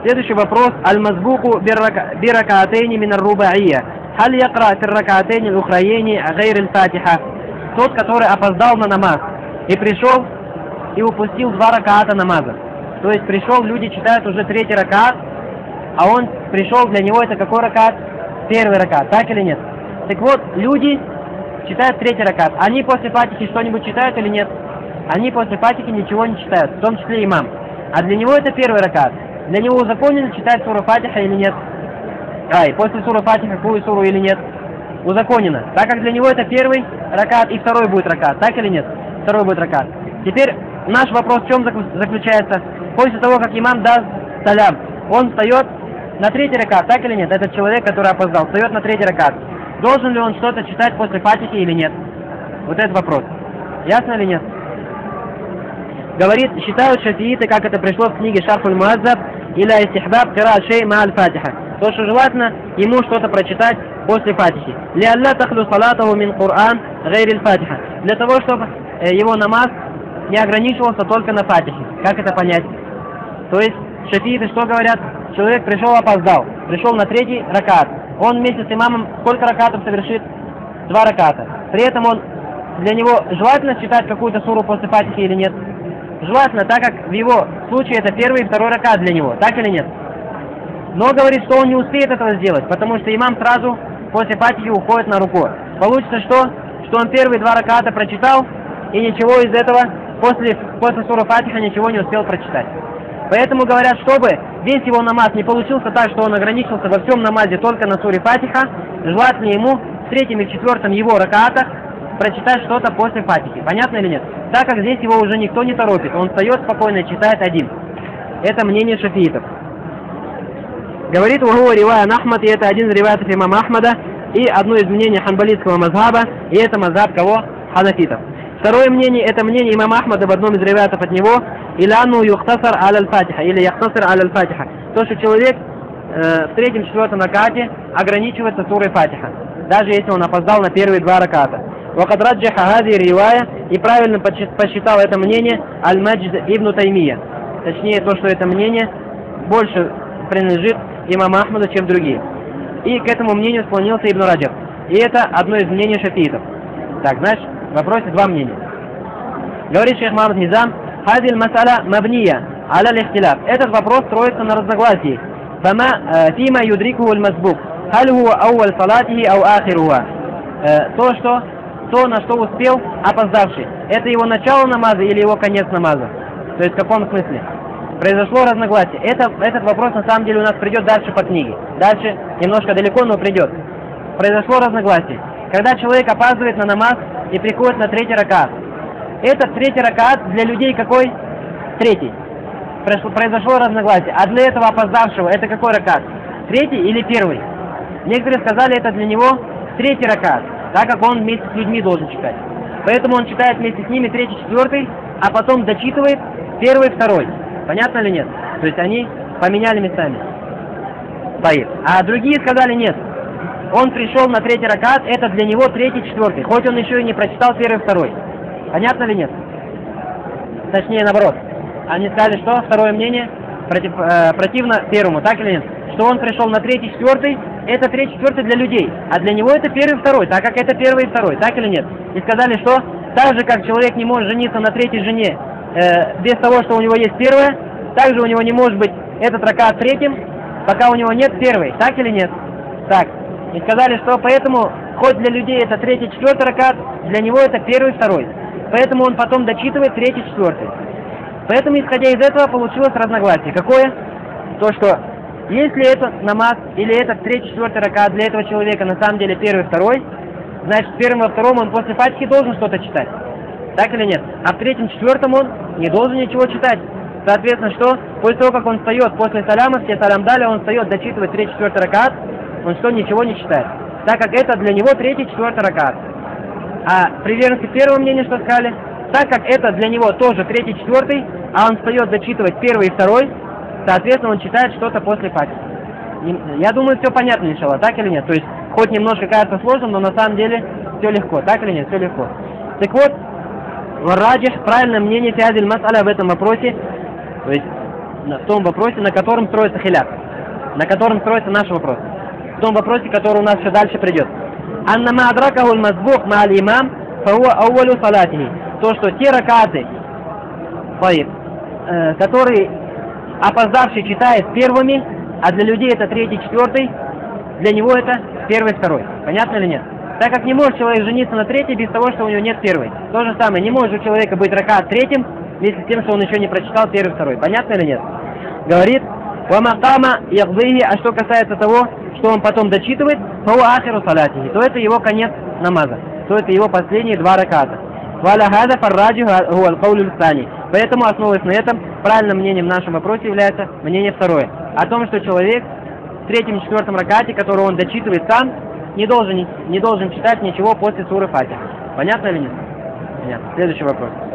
Следующий вопрос. Аль-мазбуку биракаатейни мин ар-рубаия. Халь якра фир ракаатейни аль-ухрайени гайр аль-фатиха. Тот, который опоздал на намаз и пришел и упустил 2 ракаата намаза. То есть пришел, люди читают уже 3-й ракаат, а он пришел, для него это какой ракаат? 1-й ракаат, так или нет? Так вот, люди читают 3-й ракаат. Они после фатихи что-нибудь читают или нет? Они после фатихи ничего не читают, в том числе имам. А для него это 1-й ракаат. Для него узаконено читать суру фатиха или нет? И после суры фатиха какую суру или нет? Узаконено. Так как для него это 1-й ракаат и 2-й будет ракаат, так или нет? 2-й будет ракаат. Теперь наш вопрос в чем заключается? После того, как имам даст салям, он встает на 3-й ракаат, так или нет? Этот человек, который опоздал, встает на 3-й ракаат. Должен ли он что-то читать после фатихи или нет? Вот этот вопрос. Ясно или нет? Говорит, считают шафииты, как это пришло в книге Шарфуль Муаззаб, или истихбаб кира шей ма аль-фатиха. То, что желательно ему что-то прочитать после фатихи. Лиалла тахлю салатаху мин Кур'ан гайри аль-фатиха. Для того, чтобы его намаз не ограничивался только на фатихе. Как это понять? То есть шафииты что говорят? Человек пришел, опоздал. Пришел на 3-й ракаат. Он вместе с имамом сколько ракаатов совершит? 2 ракаата. При этом для него желательно читать какую-то суру после фатихи или нет? Желательно, так как в его случае это 1-й и 2-й ракаат для него. Так или нет? Но говорит, что он не успеет этого сделать, потому что имам сразу после фатихи уходит на руку. Получится что? Что он 1-й 2 ракаата прочитал, и ничего из этого после суры фатиха ничего не успел прочитать. Поэтому говорят, чтобы весь его намаз не получился так, что он ограничился во всем намазе только на суре фатиха, желательно ему в 3-м и 4-м его ракаатах прочитать что-то после фатихи. Понятно или нет? Так как здесь его уже никто не торопит, он встает спокойно и читает один. Это мнение шафиитов. Говорит Ухуа ривая Ахмад, и это один из риваятов имама Ахмада, и одно из мнений ханбалитского мазхаба, и это мазхаб кого? Ханафитов. Второе мнение, это мнение имама Ахмада в одном из риваятов от него, «Иляну юхтасар аль-фатиха», или «Яхтасар аль-фатиха». То, что человек в 3-м, 4-м ракаате ограничивается сурой фатиха, даже если он опоздал на 1-й 2 ракаата. «Вакад раджаха хази ривая», и правильно посчитал это мнение Аль-Маджд ибн Таймия. Точнее, то, что это мнение больше принадлежит имаму Ахмаду, чем другие. И к этому мнению склонился Ибн Раджаб. И это одно из мнений шафиитов. Так, значит, в вопросе 2 мнения. Говорит шейх Мухаммад Низам, «Хазиль мас'аля мабния аля лихтиляф». Этот вопрос строится на разногласии. «Фима юдрикуху аль-мазбук, халь хуа ауаль салатихи ау ахируха». То, на что успел опоздавший, это его начало намаза или его конец намаза? То есть в каком смысле? Произошло разногласие. Этот вопрос на самом деле у нас придет дальше по книге. Дальше немножко далеко, но придет. Произошло разногласие. Когда человек опаздывает на намаз и приходит на 3-й ракаат. Этот 3-й ракаат для людей какой? 3-й. Произошло разногласие. А для этого опоздавшего это какой ракаат? 3-й или 1-й? Некоторые сказали, это для него 3-й ракаат, так как он вместе с людьми должен читать. Поэтому он читает вместе с ними 3-й, 4-й, а потом дочитывает 1-й, 2-й. Понятно или нет? То есть они поменяли местами. А другие сказали нет. Он пришел на 3-й ракаат, это для него 3-й, 4-й. Хоть он еще и не прочитал 1-й, 2-й. Понятно или нет? Точнее наоборот. Они сказали, что второе мнение противно 1-му, так или нет? Что он пришел на 3-й, 4-й, это 3-й, 4-й для людей. А для него это 1-й, 2-й, так как это 1-й и 2-й, так или нет? И сказали, что так же как человек не может жениться на 3-й жене без того, что у него есть 1-я, также у него не может быть этот ракаат 3-м, пока у него нет 1-й, так или нет? Так. И сказали, что поэтому, хоть для людей это 3-й, 4-й ракаат, для него это 1-й, 2-й. Поэтому он потом дочитывает 3-й, 4-й. Поэтому, исходя из этого, получилось разногласие. Какое? То, что если этот намаз или этот 3-й, 4-й ракаат для этого человека на самом деле 1-й, 2-й, значит в 1-м и 2-м он после фатихи должен что-то читать. Так или нет? А в 3-м, 4-м он не должен ничего читать. Соответственно, что? После того, как он встает после саляма, все салям дали, он встает дочитывать 3-й, 4-й ракаат, он что, ничего не читает. Так как это для него 3-й, 4-й ракаат. А приверженцы первого мнения что сказали? Так как это для него тоже 3-й, 4-й, а он встает дочитывать 1-й и 2-й, соответственно, он читает что-то после фатихи. Я думаю, все понятно, иншаллах, так или нет? То есть, хоть немножко кажется сложным, но на самом деле все легко, так или нет? Все легко. Так вот, варраджих, правильное мнение фиазиль мас'аля в этом вопросе, то есть в том вопросе, на котором строится хиляф, на котором строится наш вопрос, в том вопросе, который у нас еще дальше придет. Анна ма адракаху аль-мазбух ма аль-имам фахуа ауалу салатихи. То, что те ракаты, которые опоздавший читает первыми, а для людей это третий, четвертый, для него это первый, второй. Понятно или нет? Так как не может человек жениться на третьей без того, что у него нет первой. То же самое, не может у человека быть ракат третьим, вместе с тем, что он еще не прочитал первый, второй. Понятно или нет? Говорит, «Вамакама ягдыхи», а что касается того, что он потом дочитывает, «Фауа ахиру салатихи», то это его конец намаза, то это его последние два раката. «Валя хада фарраджи гуал каулю стани». Поэтому, основываясь на этом, правильным мнением в нашем вопросе является мнение второе. О том, что человек в третьем и четвертом ракате, который он дочитывает сам, не должен читать ничего после суры Фатиха. Понятно или нет? Понятно. Следующий вопрос.